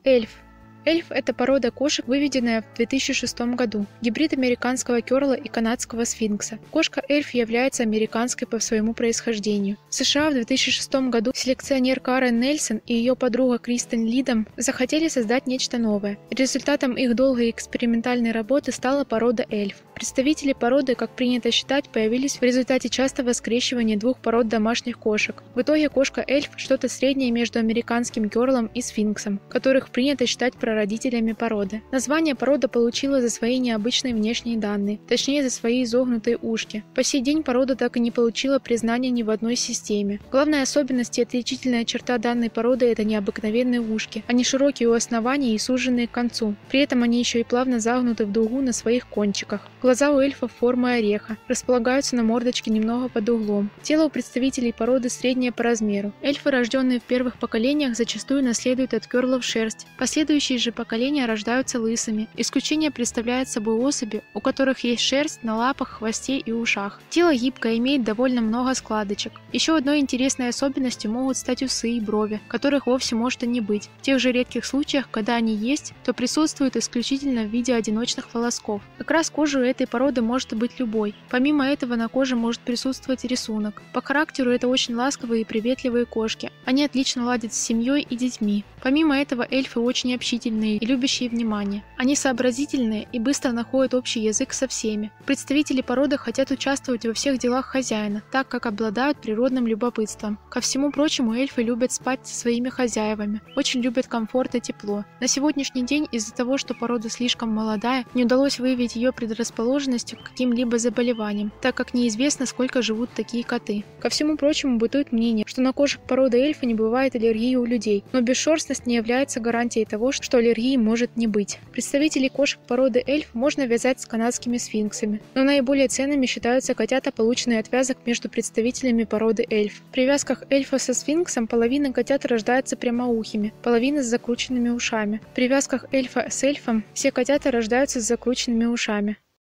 Эльф. Эльф – это порода кошек, выведенная в 2006 году. Гибрид американского керла и канадского сфинкса. Кошка эльф является американской по своему происхождению. В США в 2006 году селекционер Карен Нельсон и ее подруга Кристен Лидом захотели создать нечто новое. Результатом их долгой экспериментальной работы стала порода эльф. Представители породы, как принято считать, появились в результате частого скрещивания двух пород домашних кошек. В итоге кошка эльф – что-то среднее между американским керлом и сфинксом, которых принято считать прародителями породы. Название порода получила за свои необычные внешние данные, точнее за свои изогнутые ушки. По сей день порода так и не получила признания ни в одной системе. Главная особенность и отличительная черта данной породы – это необыкновенные ушки. Они широкие у основания и суженные к концу. При этом они еще и плавно загнуты в дугу на своих кончиках. Глаза у эльфов формы ореха, располагаются на мордочке немного под углом. Тело у представителей породы среднее по размеру. Эльфы, рожденные в первых поколениях, зачастую наследуют от керлов шерсть. Последующие же поколения рождаются лысыми. Исключение представляет собой особи, у которых есть шерсть на лапах, хвосте и ушах. Тело гибкое, имеет довольно много складочек. Еще одной интересной особенностью могут стать усы и брови, которых вовсе может и не быть. В тех же редких случаях, когда они есть, то присутствуют исключительно в виде одиночных волосков. Окрас кожи у этой породы может быть любой. Помимо этого на коже может присутствовать рисунок. По характеру это очень ласковые и приветливые кошки. Они отлично ладят с семьей и детьми. Помимо этого эльфы очень общительные и любящие внимание. Они сообразительные и быстро находят общий язык со всеми. Представители породы хотят участвовать во всех делах хозяина, так как обладают природным любопытством. Ко всему прочему, эльфы любят спать со своими хозяевами, очень любят комфорт и тепло. На сегодняшний день из-за того, что порода слишком молодая, не удалось выявить ее предрасположенность к каким-либо заболеваниям, так как неизвестно, сколько живут такие коты. Ко всему прочему, бытует мнение, что на кошек породы эльфа не бывает аллергии у людей, но бесшерстность не является гарантией того, что аллергии может не быть. Представителей кошек породы эльф можно вязать с канадскими сфинксами, но наиболее ценными считаются котята, полученные от вязок между представителями породы эльф. При вязках эльфа со сфинксом половина котят рождается прямоухими, половина с закрученными ушами. При вязках эльфа с эльфом все котята рождаются с закрученными ушами.